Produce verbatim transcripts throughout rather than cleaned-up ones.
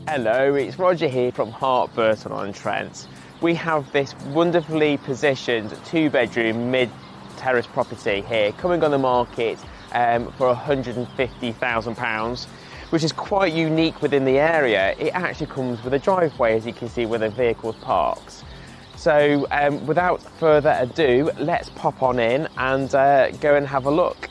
Hello, it's Roger here from HAART Burton-On-Trent. We have this wonderfully positioned two-bedroom mid-terrace property here coming on the market um, for one hundred and fifty thousand pounds, which is quite unique within the area. It actually comes with a driveway, as you can see, where the vehicle parks. So um, without further ado, let's pop on in and uh, go and have a look.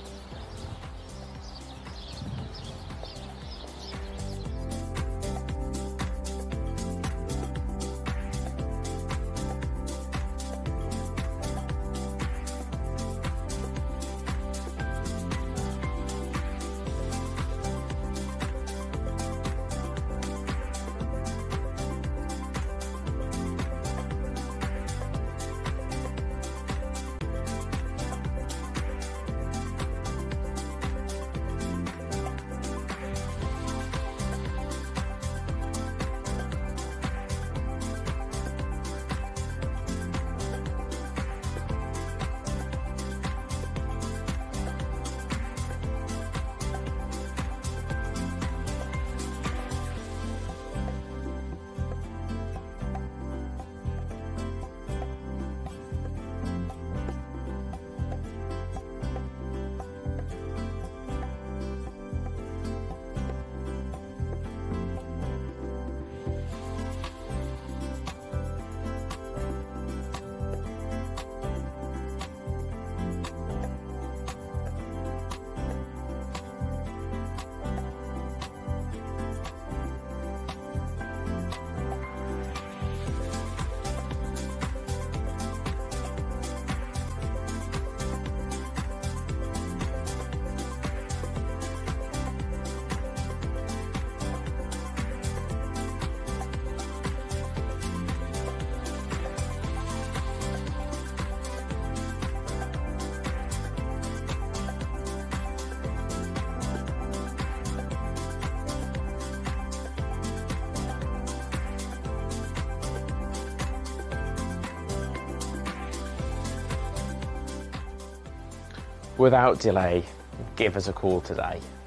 Without delay, give us a call today.